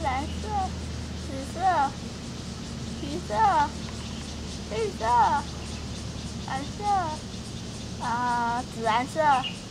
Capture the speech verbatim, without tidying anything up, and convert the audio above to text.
蓝色、紫色、橘色、绿色、蓝色，啊，紫蓝色。